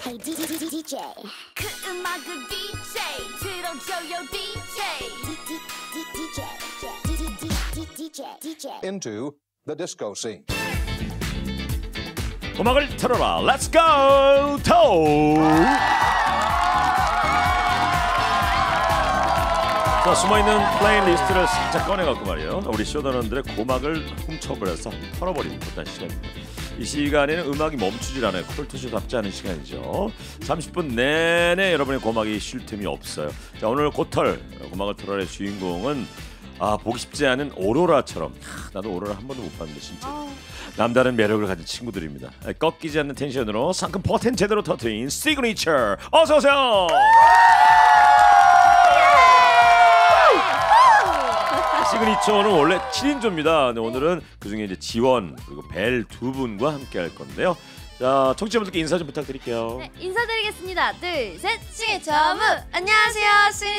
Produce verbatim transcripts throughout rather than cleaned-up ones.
Hey 디제이 그 음악을 디제이 들어줘요 디제이 into the disco scene. 음악을 틀어라. Let's go to. 자, 숨어있는 플레이리스트를 살짝 꺼내갖고 말이에요. 우리 쇼더런들의 고막을 훔쳐버려서 털어버리는 그런 시간입니다. 이 시간에는 음악이 멈추질 않아요. 콜트쇼답지 않은 시간이죠. 삼십 분 내내 여러분의 고막이 쉴 틈이 없어요. 자, 오늘 고털 고막을 털어낼 주인공은 아 보기 쉽지 않은 오로라처럼 하, 나도 오로라 한 번도 못 봤는데 진짜 남다른 매력을 가진 친구들입니다. 꺾이지 않는 텐션으로 상큼 버튼 제대로 터트린 시그니처 어서 오세요. 시그니처는 원래 칠 인조입니다. 근데 오늘은 그중에 이제 지원 그리고 벨 두 분과 함께 할 건데요. 자, 청취자분들께 인사 좀 부탁드릴게요. 네, 인사드리겠습니다. 둘, 셋, 시그니처 무! 안녕하세요,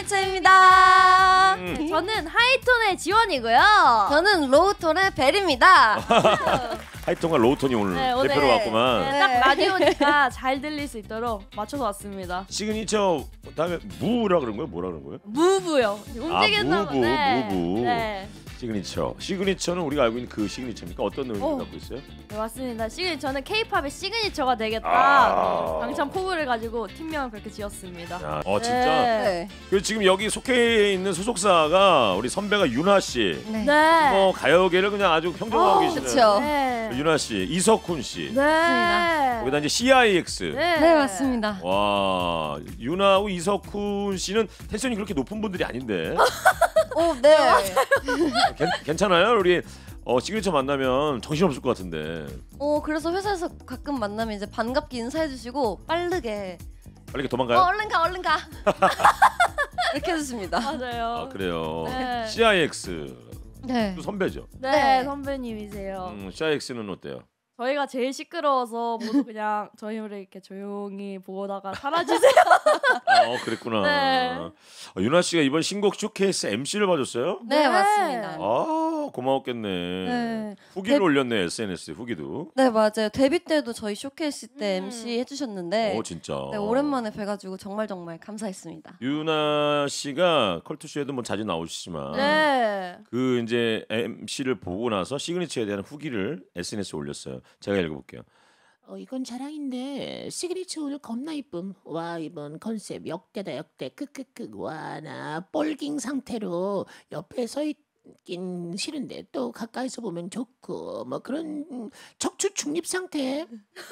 시그니처입니다. 음. 네, 저는 하이톤의 지원이고요. 저는 로우톤의 벨입니다. 하이톤과 로우톤이 오늘 네, 오늘 대표로 왔구만. 네, 딱 라디오니까 잘 들릴 수 있도록 맞춰서 왔습니다. 시그니처 다음에 무라 그런 거예요? 뭐라 그런 거예요? 무브요. 움직이는 아, 무브, 네. 무브. 네. 시그니처. 시그니처는 우리가 알고 있는 그 시그니처입니까? 어떤 의미를 어. 갖고 있어요? 네, 맞습니다. 시그니처는 K-팝의 시그니처가 되겠다. 아. 방찬 포부를 가지고 팀명을 그렇게 지었습니다. 야, 어 진짜. 네. 네. 그 지금 여기 속해 있는 소속사가 우리 선배가 윤아 씨. 네. 네. 뭐 가요계를 그냥 아주 평정하고 어, 계시는 그쵸. 네. 윤아 씨, 이석훈 씨. 네. 거기다 이제 씨아이엑스. 네. 네, 맞습니다. 와, 윤아하고 이석훈 씨는 텐션이 그렇게 높은 분들이 아닌데. 오, 네. 괜, 괜찮아요? 우리 어, 시그니처 만나면 정신없을 것 같은데. 어, 그래서 회사에서 가끔 만나면 이제 반갑게 인사해주시고 빠르게 빨리 어, 도망가요? 얼른 가, 얼른 가. 이렇게 해주십니다. 맞아요. 아, 그래요. 네. 씨아이엑스 네. 또 선배죠. 네, 네. 선배님이세요. 음, 씨아이엑스는 어때요? 저희가 제일 시끄러워서 모두 그냥 저희를 이렇게 조용히 보다가 사라지세요. 어, 그랬구나. 네. 어, 윤아 씨가 이번 신곡 쇼케이스 엠씨를 봐줬어요? 네, 맞습니다. 아, 고마웠겠네. 네. 후기를 데- 올렸네, 에스엔에스에 후기도. 네, 맞아요. 데뷔 때도 저희 쇼케이스 때 음. 엠씨 해주셨는데 오, 진짜. 네, 오랜만에 뵈가지고 정말 정말 감사했습니다. 윤아 씨가 컬투쇼에도 뭐 자주 나오시지만 네. 그 이제 엠씨를 보고 나서 시그니처에 대한 후기를 에스엔에스에 올렸어요. 제가 읽어볼게요. 어 이건 자랑인데 시그니처 오늘 겁나 이쁨. 와 이번 컨셉 역대다 역대. 크크크. 와 나 뻘깅 상태로 옆에 서 있긴 싫은데 또 가까이서 보면 좋고 뭐 그런 척추 중립 상태.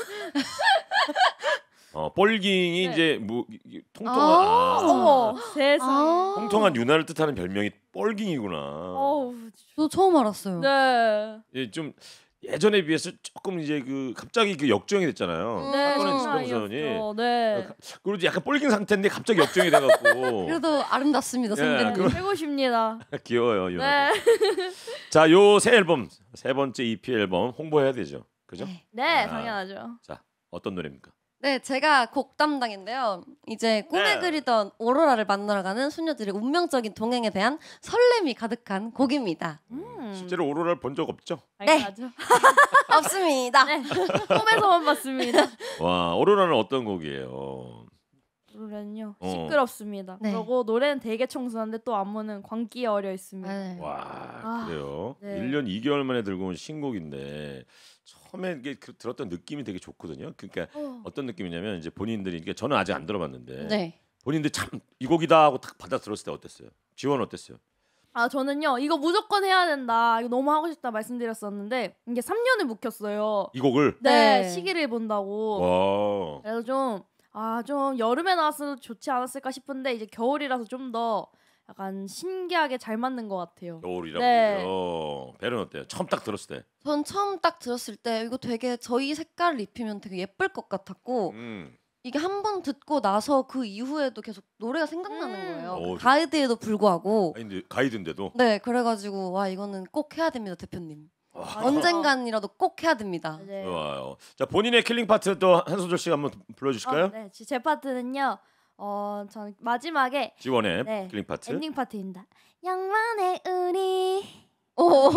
어, 볼깅이 네. 이제 뭐 이- 통통한 아. 아, 어머, 세상. 아, 통통한 윤아를 뜻하는 별명이 볼깅이구나. 어우, 저 처음 알았어요. 네. 예, 좀 예전에 비해서 조금 이제 그 갑자기 그 역주행이 됐잖아요. 네, 사건의 장난 지평선이. 아니었어. 네. 그리고 이제 약간 볼깅 상태인데 갑자기 역주행이 돼갖고 그래도 아름답습니다, 예, 선배님. 그럼- 최고십니다. 귀여워요. 윤아. 네. 자, 요 새 앨범 세 번째 이피 앨범 홍보해야 되죠. 그죠? 네. 네, 아. 당연하죠. 자, 어떤 노래입니까? 네, 제가 곡 담당인데요. 이제 꿈에 네. 그리던 오로라를 만나러 가는 소녀들의 운명적인 동행에 대한 설렘이 가득한 곡입니다. 음. 실제로 오로라를 본 적 없죠? 당연하죠. 없습니다. 네. 꿈에서만 봤습니다. 와, 오로라는 어떤 곡이에요? 노래는요. 어. 시끄럽습니다. 네. 그리고 노래는 되게 청순한데 또 안무는 광기에 어려 있습니다. 네. 와, 아, 그래요? 네. 일 년 이 개월 만에 들고 온 신곡인데 처음에 이게 그 들었던 느낌이 되게 좋거든요. 그러니까 어. 어떤 느낌이냐면 이제 본인들이 그러니까 저는 아직 안 들어봤는데 네. 본인들 참 이 곡이다 하고 딱 받아 들었을 때 어땠어요? 지원 어땠어요? 아 저는요 이거 무조건 해야 된다 이거 너무 하고 싶다 말씀드렸었는데 이게 삼 년을 묵혔어요. 이 곡을 네, 네. 시기를 본다고. 와, 그래서 좀 아 좀 여름에 나왔어도 좋지 않았을까 싶은데 이제 겨울이라서 좀 더 약간 신기하게 잘 맞는 것 같아요. 겨울이라고 네. 요 벨은 어때요? 처음 딱 들었을 때. 전 처음 딱 들었을 때 이거 되게 저희 색깔을 입히면 되게 예쁠 것 같았고 음. 이게 한 번 듣고 나서 그 이후에도 계속 노래가 생각나는 음. 거예요. 오. 그 가이드에도 불구하고 아니, 근데 가이드인데도 네, 그래가지고 와 이거는 꼭 해야 됩니다, 대표님. 와, 언젠간이라도 꼭 해야 됩니다. 네. 좋아요. 자, 본인의 킬링 파트 또 한 소절씩 한번 불러주실까요? 어, 네, 제 파트는요. 어, 전 마지막에 지원의 네, 킬링 파트. 엔딩 파트입니다. 영원의 우리. 오.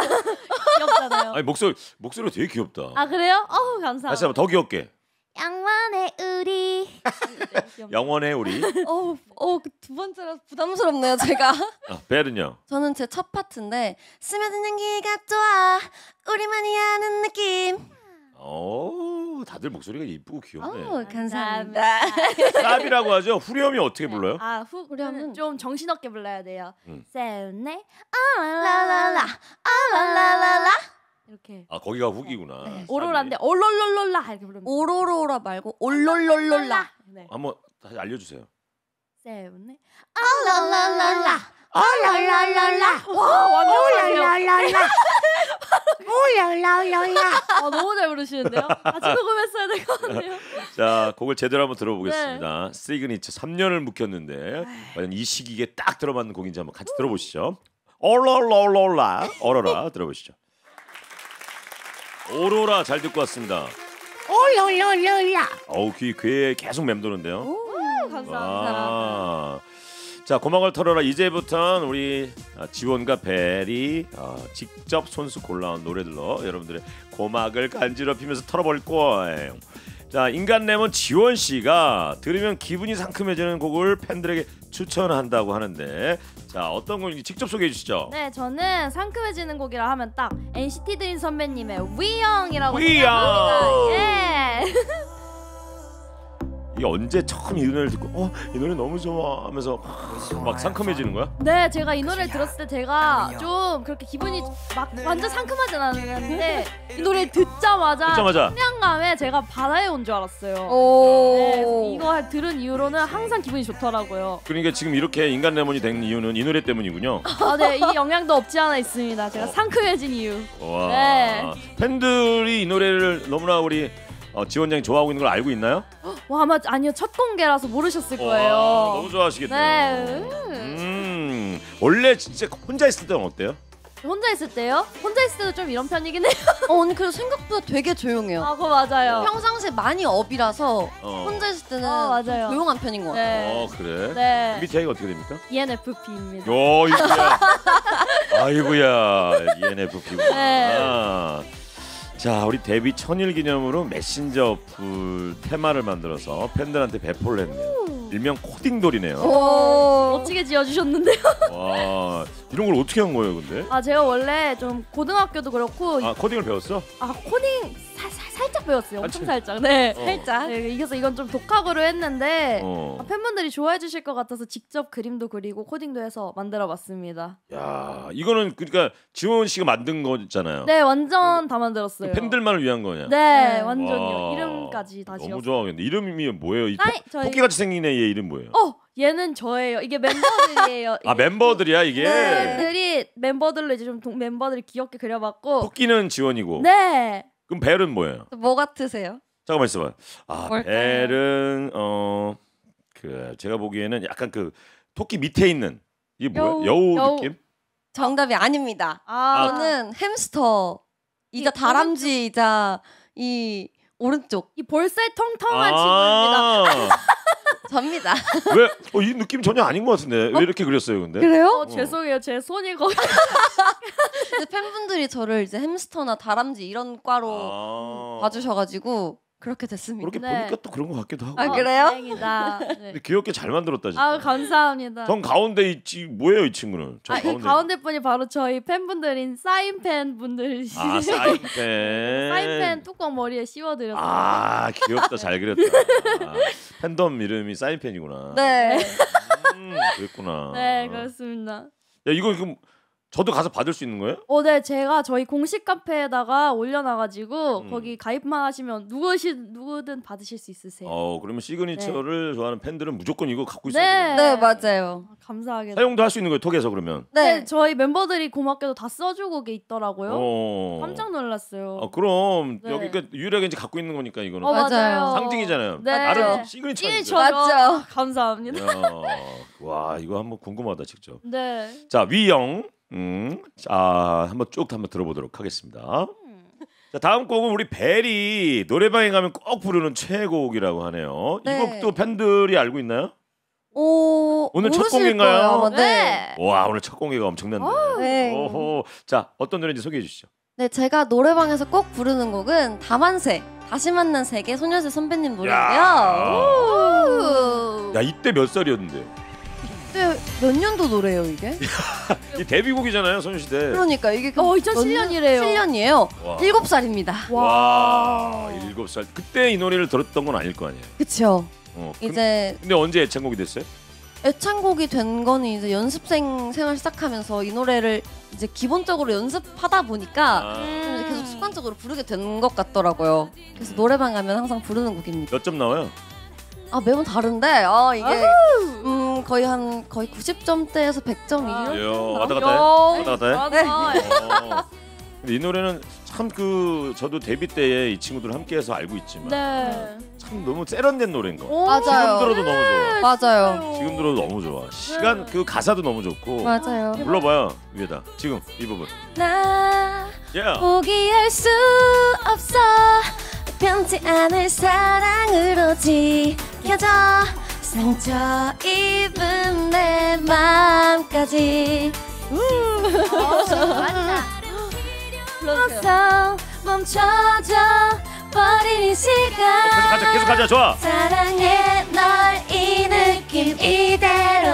귀엽잖아요. 아니 목소리 목소리가 되게 귀엽다. 아 그래요? 어우 감사합니다. 다시 한번 더 귀엽게. 영원의 우리. 영원해 우리. 어우, 어, 두 번째라 부담스럽네요, 제가. 아, 벨은요? 저는 제 첫 파트인데 스며든 향기가 좋아 우리만이 아는 느낌. 오, 다들 목소리가 이쁘고 귀엽네. 어, 감사합니다. 쌉이라고 하죠. 후렴이 어떻게 불러요? 아, 후 후렴은? 좀 정신없게 불러야 돼요. 음. 세네 라라라 아라라라라 이렇게. 아, 거기가 훅이구나. 네. 오로라인데 올롤롤롤라 이렇게 부르면. 오로로라 말고 올롤롤롤라. 네. 한번 다시 알려주세요. 세네 아라라라라 올랄랄랄라. 와, 완전 잘해요. 올랄랄랄라. 올랄랄랄라. 아, 너무 잘 부르시는데요? 같이 녹음했어야 될 것 같네요. 자, 곡을 제대로 한번 들어보겠습니다. 시그니처 삼 년을 묵혔는데 과연 이 시기에 딱 들어맞는 곡인지 한번 같이 들어보시죠. 올롤롤롤라 오로라 들어보시죠. 오로라 잘 듣고 왔습니다. 올랄랄랄라. 어우, 귀 귀에 계속 맴도는데요. 감사합니다. 아, 자, 고막을 털어라. 이제부터는 우리 지원과 벨이 어, 직접 손수 골라온 노래들로 여러분들의 고막을 간지럽히면서 털어버릴 거예요. 자, 인간내몬 지원 씨가 들으면 기분이 상큼해지는 곡을 팬들에게 추천한다고 하는데, 자, 어떤 곡인지 직접 소개해 주시죠. 네, 저는 상큼해지는 곡이라 하면 딱 엔시티 드림 선배님의 위영이라고 위영! 생각합니다. 예. 이게 언제 처음 이 노래를 듣고 어, 이 노래 너무 좋아 하면서 막 상큼해지는 거야? 네, 제가 이 노래를 들었을 때 제가 좀 그렇게 기분이 막 완전 상큼하진 않았는데 이 노래 듣자마자 듣자마자 청량감에 제가 바다에 온 줄 알았어요. 오. 네, 이거 들은 이후로는 항상 기분이 좋더라고요. 그러니까 지금 이렇게 인간 레몬이 된 이유는 이 노래 때문이군요. 아, 네, 이 영향도 없지 않아 있습니다. 제가 상큼해진 이유. 와, 네. 팬들이 이 노래를 너무나 우리 어, 지원 양이 좋아하고 있는 걸 알고 있나요? 와, 아마 아니요, 첫 공개라서 모르셨을 와, 거예요. 너무 좋아하시겠네요. 네. 음, 원래 진짜 혼자 있을 때는 어때요? 혼자 있을 때요? 혼자 있을 때도 좀 이런 편이긴 해요. 어, 언니 그래도 생각보다 되게 조용해요. 아, 그거 맞아요. 평상시에 많이 업이라서 어. 혼자 있을 때는 어, 맞아요. 조용한 편인 것 같아요. 네. 어, 그래? 네. 엠비티아이가 어떻게 됩니까? 이엔에프피입니다. 요, 이거야. 아이고야, 이엔에프피구나. 네. 자, 우리 데뷔 천일 기념으로 메신저 어플 테마를 만들어서 팬들한테 배포를 했네요. 일명 코딩돌이네요. 오. 멋지게 지어주셨는데요. 와, 이런 걸 어떻게 한 거예요, 근데? 아, 제가 원래 좀 고등학교도 그렇고 아, 코딩을 배웠어? 아, 코딩 사, 사, 살짝 배웠어요. 엄청 아, 살짝. 네. 어. 살짝. 네, 그래서 이건 좀 독학으로 했는데 어. 아, 팬분들이 좋아해 주실 것 같아서 직접 그림도 그리고 코딩도 해서 만들어 봤습니다. 야, 이거는 그러니까 지원 씨가 만든 거잖아요. 네, 완전 다 만들었어요. 팬들만을 위한 거냐? 네, 와, 완전요. 이름까지 다 너무 지었어요. 좋아하겠네. 이름이 뭐예요? 이 아이, 저희- 토끼 같이 생긴 애의 이름 뭐예요? 어, 얘는 저예요. 이게 멤버들이에요. 아, 멤버들이야 이게. 멤버들이 멤버들로 이제 좀 동, 멤버들이 귀엽게 그려봤고. 토끼는 지원이고. 네. 그럼 벨은 뭐예요? 뭐 같으세요? 잠깐만 있어봐. 아, 뭘까요? 벨은 어 그 제가 보기에는 약간 그 토끼 밑에 있는 이게 뭐야? 여우, 여우, 여우. 느낌? 정답이 아닙니다. 아, 저는 햄스터 이자 이 다람쥐이자 이 오른쪽 이 볼살 통통한 친구입니다. 접니다. 왜? 어, 이 느낌 전혀 아닌 것 같은데 왜 이렇게 그렸어요, 근데? 그래요? 어, 죄송해요. 제 손이 거기. 근데 팬분들이 저를 이제 햄스터나 다람쥐 이런 과로 아. 봐주셔가지고 그렇게 됐습니다. 그렇게 네. 보니까 또 그런 것 같기도 하고. 아, 그래요? 다행이다. 네. 근데 귀엽게 잘 만들었다 진짜. 아, 감사합니다. 정 가운데 있지 뭐예요 이 친구는? 저 아, 이 가운데. 가운데 분이 바로 저희 팬분들인 사인팬 분들이시. 아, 사인펜. 사인펜 뚜껑 머리에 씌워드렸어요. 아, 귀엽다. 잘 그렸다. 아, 팬덤 이름이 사인펜이구나. 네. 음, 그랬구나. 네, 그렇습니다. 야, 이거 그럼 저도 가서 받을 수 있는 거예요? 어, 네, 제가 저희 공식 카페에다가 올려놔가지고 음. 거기 가입만 하시면 누구시 누구든 받으실 수 있으세요. 어, 그러면 시그니처를 좋아하는 팬들은 무조건 이거 갖고 있어야 네. 돼요. 네, 맞아요. 아, 감사하게. 사용도 할 수 있는 거예요, 톡에서 그러면. 네, 네. 저희 멤버들이 고맙게도 다 써주고 게 있더라고요. 어. 깜짝 놀랐어요. 아, 그럼 네. 여기 그 유일하게 이제 갖고 있는 거니까 이거는 어, 맞아요. 맞아요. 상징이잖아요. 네. 다른 시그니처. 시그니처죠. 맞죠. 감사합니다. 와, 이거 한번 궁금하다 직접. 네. 자, 위영. 음. 자, 한번 쭉 한번 들어보도록 하겠습니다. 자, 다음 곡은 우리 벨이 노래방에 가면 꼭 부르는 최애곡이라고 하네요. 네. 이 곡도 팬들이 알고 있나요? 오, 오늘 첫 모르실 공개인가요? 거예요. 네. 와, 오늘 첫 공개가 엄청난데. 네. 오호. 자, 어떤 노래인지 소개해 주시죠. 네, 제가 노래방에서 꼭 부르는 곡은 다만세 다시 만난 세계 소녀시대 선배님 야. 노래인데요. 야 이때 몇 살이었는데? 그때 몇 년도 노래예요 이게? 이 데뷔곡이잖아요 소녀시대. 그러니까 이게 어, 이천칠 년이래요. 칠 년이에요. 와. 일곱 살입니다. 와 일곱 살. 그때 이 노래를 들었던 건 아닐 거 아니에요. 그쵸. 어, 근- 이제 근데 언제 애창곡이 됐어요? 애창곡이 된 거는 이제 연습생 생활 시작하면서 이 노래를 이제 기본적으로 연습하다 보니까 아, 좀 이제 계속 습관적으로 부르게 된 것 같더라고요. 그래서 노래방 가면 항상 부르는 곡입니다. 몇 점 나와요? 아 매번 다른데 아 이게 음 거의 한 거의 구십 점대에서 백 점 이런 이야, 정도 왔다 나오죠? 갔다 해? 왔다 갔다 해? 맞아. 어. 근데 이 노래는 참 그 저도 데뷔 때에 이 친구들 함께해서 알고 있지만 네. 참 너무 세련된 노래인 거. 오, 맞아요. 지금 들어도 너무 좋아. 맞아요. 지금 들어도 너무 좋아. 시간 그 가사도 너무 좋고. 맞아요. 불러봐요 위에다. 지금 이 부분. 나 야. 포기할 수 없어 변치 않을 사랑으로 지켜줘 상처 입은 내 마음까지 없어 멈춰져 버린 시간 계속 가자. 계속 가자. 좋아. 사랑해 널 이 느낌 이대로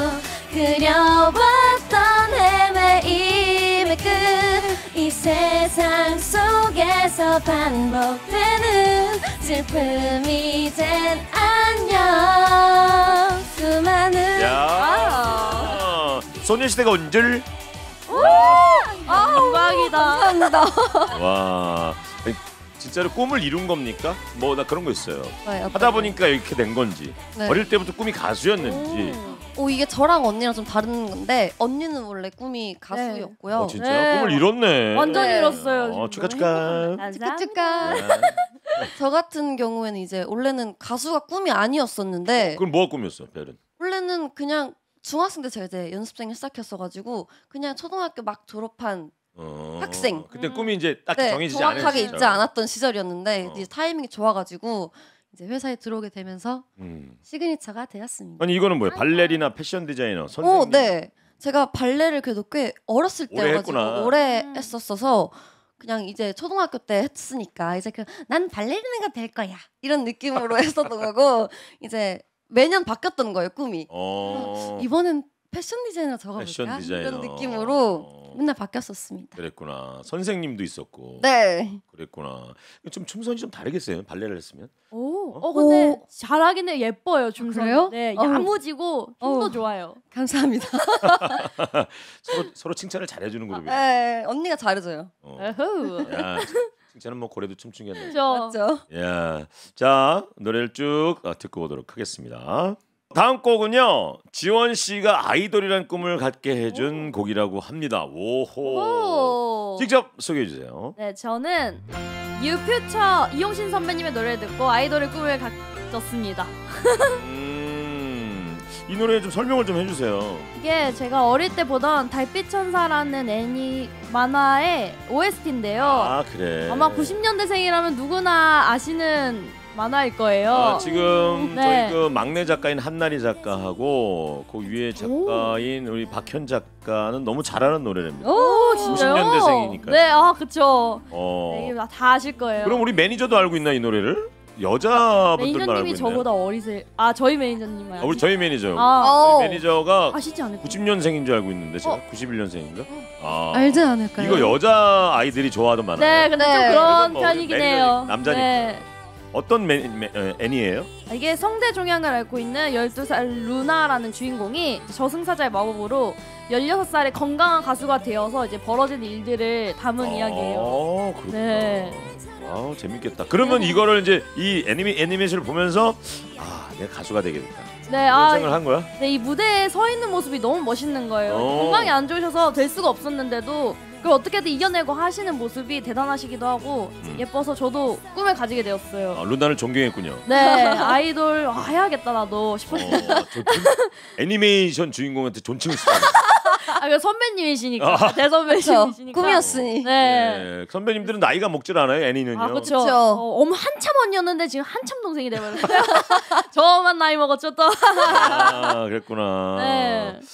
그려왔던 헤매임의 끝 이 세상 속에서 반복되는 슬픔이 이젠 안녕 수많은 야. 소녀시대가 온줄. 영광이다. 감사합니다. 와. 아니, 진짜로 꿈을 이룬 겁니까? 뭐 나 그런 거 있어요. 네, 하다 보니까 이렇게 된 건지. 네. 어릴 때부터 꿈이 가수였는지. 오 이게 저랑 언니랑 좀 다른 건데 언니는 원래 꿈이 가수였고요. 어 진짜 네. 꿈을 이뤘네. 완전 네. 이뤘어요. 어, 축하 지금. 축하. 축하 축하. 저 같은 경우에는 이제 원래는 가수가 꿈이 아니었었는데 그럼 뭐가 꿈이었어, 별은? 원래는 그냥 중학생 때 제가 이제 연습생을 시작했어가지고 그냥 초등학교 막 졸업한 어, 학생. 그때 꿈이 이제 딱 네, 정해지지 않은 정확하게 시절. 있지 않았던 시절이었는데 어. 이제 타이밍이 좋아가지고 이제 회사에 들어오게 되면서 음. 시그니처가 되었습니다. 아니 이거는 뭐야? 발레리나 패션 디자이너 선생님. 오, 네. 제가 발레를 그래도 꽤 어렸을 오래 때여가지고 했구나. 오래 음. 했었어서 그냥 이제 초등학교 때 했으니까 이제 그 난 발레리나가 될 거야 이런 느낌으로 했었던 거고 이제 매년 바뀌었던 거예요 꿈이. 어. 이번엔 패션 디자이너 적어볼까 패션 디자이너. 이런 느낌으로 어. 맨날 바뀌었었습니다. 그랬구나. 선생님도 있었고. 네. 그랬구나. 좀 춤선이 좀 다르겠어요. 발레를 했으면. 오, 어 근데 오. 잘하긴 해. 예뻐요 춤선. 그래요? 네, 어우. 야무지고 춤도 어우. 좋아요. 감사합니다. 서로 서로 칭찬을 잘해주는 그룹이야. 네, 언니가 잘해줘요. 어. 에후. 야, 칭찬은 뭐 고래도 춤추겠네. 저 맞죠? 야, 자 노래를 쭉 어, 듣고 보도록 하겠습니다. 다음 곡은요 지원 씨가 아이돌이란 꿈을 갖게 해준 곡이라고 합니다. 오호. 오. 직접 소개해 주세요. 네, 저는 뉴퓨처 이용신 선배님의 노래를 듣고 아이돌의 꿈을 가졌습니다. 음, 이 노래 좀 설명을 좀 해주세요. 이게 제가 어릴 때 보던 달빛 천사라는 애니 만화의 오에스티인데요. 아 그래. 아마 구십 년대생이라면 누구나 아시는 만화일 거예요. 아, 지금 네. 저희 그 막내 작가인 한나리 작가하고 그 위에 작가인 우리 박현 작가는 너무 잘하는 노래랍니다. 오, 구십 진짜요? 년대생이니까요. 네, 아 그쵸. 어. 네, 이거 다 아실 거예요. 그럼 우리 매니저도 알고 있나 이 노래를? 여자분들만 알고 매니저님이 있나요? 저보다 어리세요. 아 저희 매니저님 아, 우리 저희 매니저. 아, 어. 저희 매니저가 아시지 않을까요? 구십 년생인 줄 알고 있는데 제가 어. 구십일 년생인가? 아. 알지 않을까요? 이거 여자 아이들이 좋아하던 만화. 네, 근데 네. 좀 그런 뭐 편이긴 매니저니- 해요. 남자니까. 네. 어떤 매, 매, 어, 애니예요? 이게 성대 종양을 앓고 있는 열두 살 루나라는 주인공이 저승사자의 마법으로 열여섯 살에 건강한 가수가 되어서 이제 벌어진 일들을 담은 이야기예요. 어, 그렇구나. 네. 와우, 재밌겠다. 그러면 이거를 이제 이 애니메 애니메이션을 보면서 아, 내가 가수가 되겠다. 네, 그런 아, 생각을 한 거야? 네, 이 무대에 서 있는 모습이 너무 멋있는 거예요. 어. 건강이 안 좋으셔서 될 수가 없었는데도 그걸 어떻게든 이겨내고 하시는 모습이 대단하시기도 하고 음. 예뻐서 저도 꿈을 가지게 되었어요. 아, 루나를 존경했군요. 네, 아이돌 아, 해야겠다 나도 싶어. 어, 저 존- 애니메이션 주인공한테 존칭을 쓰다. 아, 그 선배님이시니까 대선배님이시니까. 꿈이었으니. 네. 네, 선배님들은 나이가 먹질 않아요. 애니는요. 아 그렇죠. 그쵸. 어, 엄 한참 언니였는데 지금 한참 동생이 돼버렸어요. 저만 나이 먹었죠 또. 아, 그랬구나. 네.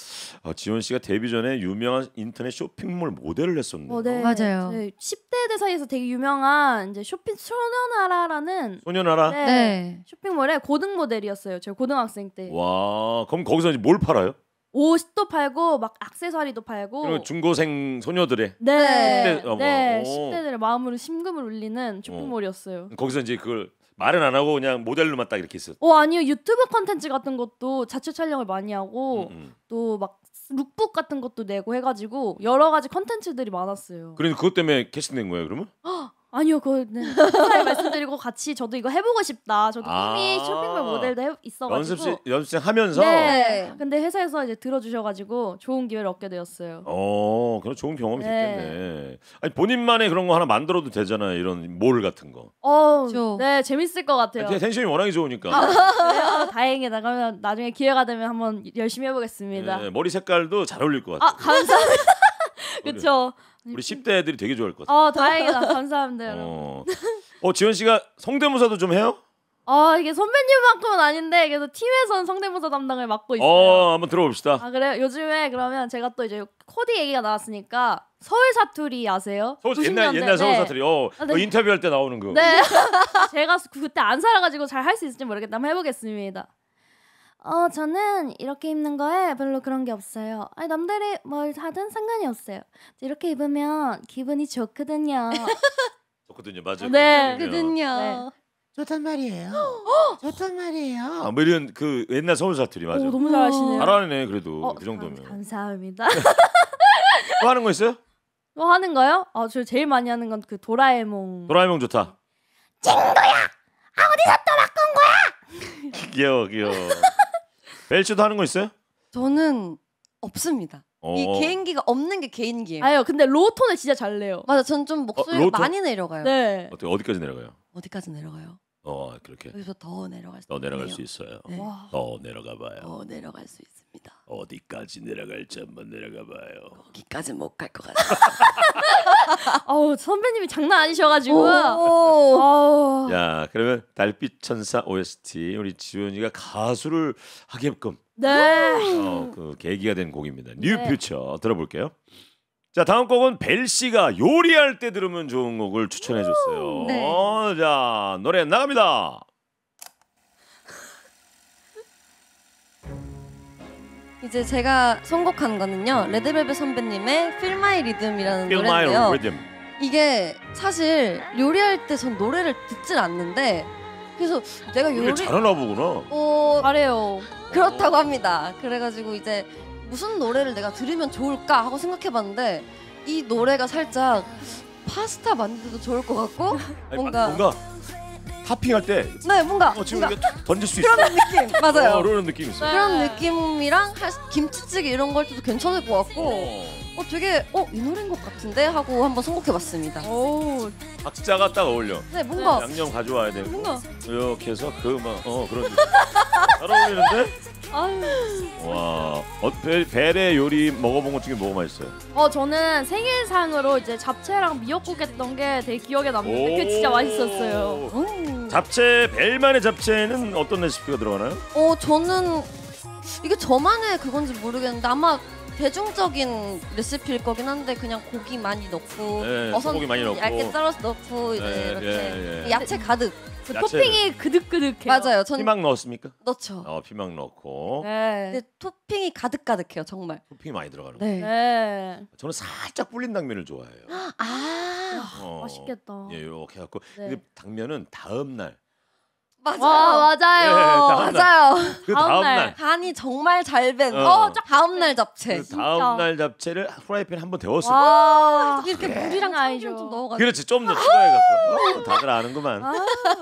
아, 지원 씨가 데뷔 전에 유명한 인터넷 쇼핑몰 모델을 했었네요. 어, 네. 맞아요. 네, 십 대들 사이에서 되게 유명한 이제 쇼핑 소녀나라라는 소녀나라. 네, 네. 쇼핑몰의 고등 모델이었어요. 제가 고등학생 때. 와, 그럼 거기서 이제 뭘 팔아요? 옷도 팔고 막 액세서리도 팔고. 그리고 중고생 소녀들의 네. 십 대, 어머, 네. 오. 십 대들의 마음으로 심금을 울리는 쇼핑몰이었어요. 거기서 이제 그걸 말은 안 하고 그냥 모델로만 딱 이렇게 있었. 어 아니요 유튜브 컨텐츠 같은 것도 자체 촬영을 많이 하고 음, 음. 또 막 룩북 같은 것도 내고 해가지고 여러 가지 컨텐츠들이 많았어요. 그러니까 그것 때문에 캐스팅된 거예요, 그러면? 아니요 그거는 스타일 말씀드리고 같이 저도 이거 해보고 싶다. 저도 아. 꿈이 쇼핑몰 모델도 해, 있어가지고. 연습생 연습생 하면서. 네. 근데 회사에서 이제 들어주셔가지고 좋은 기회를 얻게 되었어요. 어, 그런 좋은 경험이 네. 됐겠네. 아니 본인만의 그런 거 하나 만들어도 되잖아요. 이런 몰 같은 거. 어, 그렇죠. 네 재밌을 것 같아요. 텐- 텐션이 워낙에 좋으니까. 그래요? 다행이다. 그러면 나중에 기회가 되면 한번 열심히 해보겠습니다. 네, 머리 색깔도 잘 어울릴 것 같아요. 아 감사합니다. 그렇죠. 우리 십 대 애들이 되게 좋아할 것 같아요. 어 다행이다. 감사합니다. 여러분. 어. 어, 지원 씨가 성대모사도 좀 해요? 아 이게 선배님만큼은 아닌데 그래도 팀에선 성대모사 담당을 맡고 있어요. 어, 한번 들어봅시다. 아 그래요? 요즘에 그러면 제가 또 이제 코디 얘기가 나왔으니까 서울 사투리 아세요? 서울, 구십 옛날 년대. 옛날 서울 네. 사투리. 어, 아, 네. 어, 인터뷰할 때 나오는 거. 네. 제가 그- 그때 안 살아가지고 잘 할 수 있을지 모르겠다. 한번 해보겠습니다. 어 저는 이렇게 입는 거에 별로 그런 게 없어요. 아니 남들이 뭘 하든 상관이 없어요. 이렇게 입으면 기분이 좋거든요. 좋거든요, 맞아요. 네. 거든요. 네. 좋단 말이에요. 좋단 말이에요. 아, 뭐 이런 그 옛날 서울 사투리 맞아. 오 너무 잘하시네요. 잘하네 그래도 어, 그 정도면. 감- 감사합니다. 또 하는 거 있어요? 뭐 하는 거요? 아, 저 제일 많이 하는 건 그 도라에몽. 도라에몽 좋다. 친구야, 어디서 또 바꾼 거야? 귀여워, 귀여워. 벨 씨도 하는 거 있어요? 저는 없습니다. 어. 이 개인기가 없는 게 개인기예요. 아유, 근데 로톤을 진짜 잘 내요. 맞아, 전 좀 목소리가 어, 로톤? 많이 내려가요. 네. 어떻게 어디까지 내려가요? 어디까지 내려가요? 어, 그렇게 여기서 더 내려갈 수 더 내려갈 있네요. 수 있어요. 네. 와. 더 내려가 봐요. 더 내려갈 수 있습니다. 어디까지 내려갈지 한번 내려가 봐요. 거기까지 못 갈 것 같아요. 아우, 선배님이 장난 아니셔가지고. 오. 아우. 야, 그러면 달빛 천사 오에스티 우리 지원이가 가수를 하게끔 네. 어, 그 계기가 된 곡입니다. 뉴 네. 퓨처 들어볼게요. 자, 다음 곡은 벨 씨가 요리할 때 들으면 좋은 곡을 추천해 줬어요. 네. 어, 자, 노래 나갑니다. 이제 제가 선곡한 거는요. 레드벨벳 선배님의 Feel My Rhythm이라는 Feel My 노래인데요. Rhythm. 이게 사실 요리할 때 전 노래를 듣질 않는데 그래서 내가 이게 요리 잘하나 보구나. 어, 잘해요. 그렇다고 합니다. 그래가지고 이제 무슨 노래를 내가 들으면 좋을까 하고 생각해봤는데 이 노래가 살짝 파스타 만들도 좋을 것 같고 아니, 뭔가- 뭔가 타핑할 때 네 뭔가 어, 지금 뭔가 이렇게 던질 수 있어. 그런 느낌 맞아요. 어, 그런 느낌 있어. 네. 그런 느낌이랑 할 수- 김치찌개 이런 걸 해도 괜찮을 것 같고 어. 어 되게 어 이 노래인 것 같은데 하고 한번 선곡해봤습니다. 오. 박자가 딱 어울려. 네 뭔가 양념 가져와야 되고 뭔가 이렇게 해서 그막어 그런 느낌. 잘 어울리는데? 아유. 와, 어, 벨, 벨의 요리 먹어본 것 중에 뭐가 맛있어요? 어, 저는 생일상으로 이제 잡채랑 미역국 했던 게 되게 기억에 남는데 그게 진짜 맛있었어요. 음. 잡채, 벨만의 잡채는 어떤 레시피가 들어가나요? 어 저는 이게 저만의 그건지 모르겠는데 아마 대중적인 레시피일 거긴 한데 그냥 고기 많이 넣고 네, 버섯 소고기 많이 넣고. 얇게 썰어서 넣고 이제 네, 이렇게 예, 예. 야채 가득 그 야채를- 토핑이 그득그득해요. 맞아요. 전 피망 넣었습니까? 넣죠. 어, 피망 넣고 네. 근데 토핑이 가득가득해요 정말. 토핑이 많이 들어가는 거. 네. 네. 저는 살짝 불린 당면을 좋아해요. 아 어, 맛있겠다. 예, 이렇게 해갖고 네. 근데 당면은 다음 날, 맞아요. 와, 맞아요. 예, 다음 날. 맞아요. 그 다음 다음 날. 날, 간이 정말 잘 된. 어. 어, 다음 날 잡채. 그 다음 날 잡채를 프라이팬 한번 데웠을 때. 와. 이렇게 네. 물이랑 아니죠. 참기름 좀 넣어가지고. 그렇지, 좀 더 추가해갖고. 어, 다들 아는구만. 아.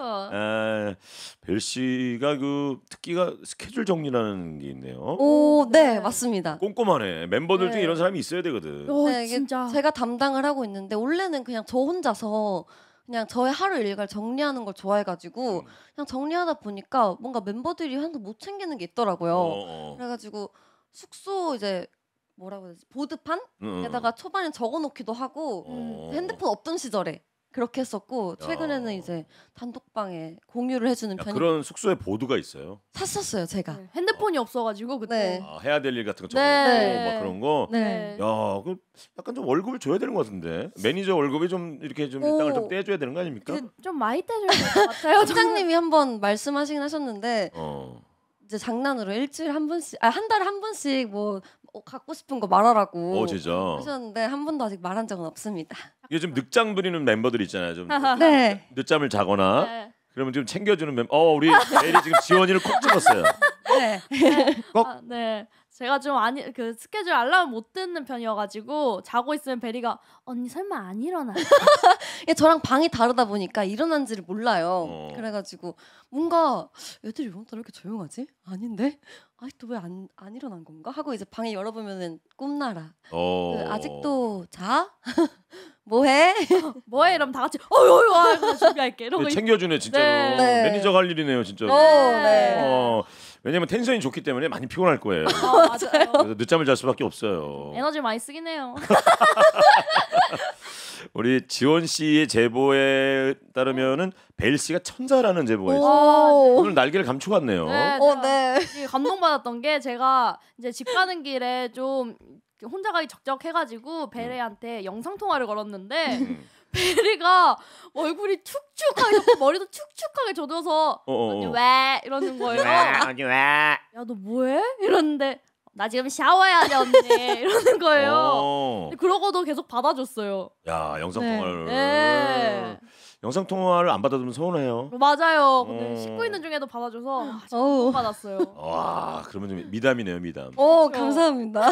아, 벨 씨가 그 특기가 스케줄 정리라는 게 있네요. 오, 네 맞습니다. 꼼꼼하네. member들 중에 네. 이런 사람이 있어야 되거든. 어, 네, 이게 진짜. 제가 담당을 하고 있는데 원래는 그냥 저 혼자서 그냥 저의 하루 일과를 정리하는 걸 좋아해가지고 음. 그냥 정리하다 보니까 뭔가 멤버들이 항상 못 챙기는 게 있더라고요. 어, 어. 그래가지고 숙소 이제 뭐라고 해야 되지 보드판에다가 응, 응. 초반에 적어놓기도 하고 어. 핸드폰 없던 시절에 그렇게 했었고 최근에는 어. 이제 단독방에 공유를 해주는 야, 편이 그런 숙소에 보드가 있어요. 샀었어요 제가. 네, 핸드폰이 없어가지고 그때. 네. 아, 해야 될 일 같은 거 적어놓고 네. 막 그런 거. 네. 야, 그 약간 좀 월급을 줘야 되는 것 같은데 매니저 월급이 좀 이렇게 좀 오. 일당을 좀 떼줘야 되는 거 아닙니까? 그, 좀 많이 떼줄 것 같아요. 저는. 팀장님이 한번 말씀하시긴 하셨는데 어. 이제 장난으로 일주일에 한 번씩, 아, 한 달에 한 번씩 뭐 어, 갖고 싶은 거 말하라고 어, 진짜. 하셨는데 한 번도 아직 말한 적은 없습니다. 이게 좀 늦잠 부리는 멤버들 있잖아요. 좀 네. 늦잠을 자거나 네. 그러면 좀 챙겨주는 멤버. 어, 우리 에리 지금 지원이를 콕 집었어요. 네. 꼭? 아, 네. 제가 좀 아니 그 스케줄 알람 못 듣는 편이어가지고 자고 있으면 베리가 언니 설마 안 일어나? 이게 저랑 방이 다르다 보니까 일어난지를 몰라요. 어. 그래가지고 뭔가 애들이 이번 달에 왜 이렇게 조용하지? 아닌데? 아직도 왜 안 안 일어난 건가? 하고 이제 방에 열어보면은 꿈나라. 어. 그 아직도 자? 뭐해? 뭐해? 이러면 다 같이 어유 와 이러고 준비할게. 이러고 근데 챙겨주네 진짜로. 네. 네. 매니저가 할 일이네요 진짜로. 오, 네. 어, 왜냐면 텐션이 좋기 때문에 많이 피곤할 거예요. 아, 맞아요. 그래서 늦잠을 잘 수밖에 없어요. 에너지 많이 쓰긴 해요. 우리 지원 씨의 제보에 따르면은 벨 씨가 천사라는 제보가 있어요. 오. 오늘 날개를 감추고 왔네요. 네, 어, 제가 네. 되게 감동받았던 게 제가 이제 집 가는 길에 좀 혼자 가기 적적해가지고 베리한테 영상 통화를 걸었는데 음. 베리가 얼굴이 축축하게 머리도 축축하게 젖어서 어, 어, 언니 어. 왜 이러는 거예요. 언니 왜? 야 너 뭐해? 이러는데 나 지금 샤워해야 돼 언니 이러는 거예요. 어. 근데 그러고도 계속 받아줬어요. 야 영상 네. 통화를. 네. 영상 통화를 안 받아두면 서운해요. 맞아요. 근데 어. 씻고 있는 중에도 받아줘서 아, 진짜 어우. 받았어요. 와 그러면 좀 미담이네요 미담. 오, 그렇죠. 감사합니다.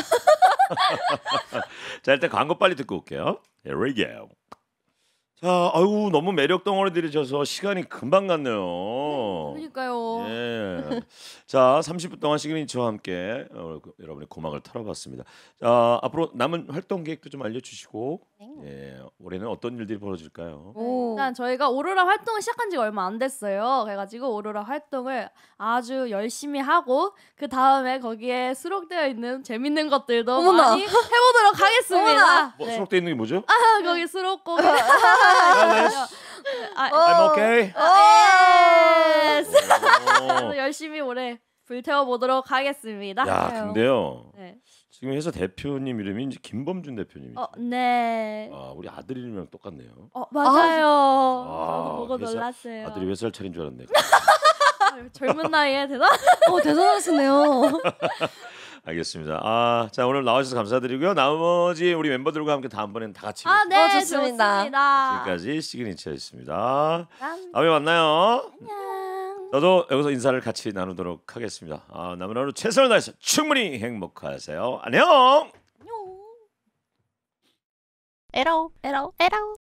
자 일단 광고 빨리 듣고 올게요. Here we go. 자 아유 너무 매력 덩어리들이셔서 시간이 금방 갔네요. 그러니까요. 예. 자 삼십 분 동안 시그니처와 함께 어, 그, 여러분의 고막을 털어봤습니다. 자 앞으로 남은 활동 계획도 좀 알려주시고 예, 올해는 어떤 일들이 벌어질까요? 오. 일단 저희가 오로라 활동을 시작한 지가 얼마 안 됐어요. 그래가지고 오로라 활동을 아주 열심히 하고 그 다음에 거기에 수록되어 있는 재밌는 것들도 어머나. 많이 해보도록 하겠습니다. 어머나. 뭐 네. 수록돼 있는 게 뭐죠? 아, 거기 수록곡. 아, I'm okay. 예스. 오. 그래서 열심히 올해 불태워 보도록 하겠습니다. 야 근데요 네. 지금 회사 대표님 이름이 이제 김범준 대표님이죠. 어, 네. 아 우리 아들 이름이랑 똑같네요. 어, 맞아요. 아, 저도 보고 회사- 놀랐어요. 아들이 몇 살 차린 줄 알았네. 아유, 젊은 나이에 대단. 어, 대단하시네요. 알겠습니다. 아, 자 오늘 나와주셔서 감사드리고요. 나머지 우리 멤버들과 함께 다음번에는 다 같이 아, 네, 어, 좋습니다. 좋습니다. 지금까지 시그니처였습니다. 짠. 다음에 만나요. 안녕. 저도 여기서 인사를 같이 나누도록 하겠습니다. 아, 남은 하루 최선을 다해서 충분히 행복하세요. 안녕. 에러 에러 에러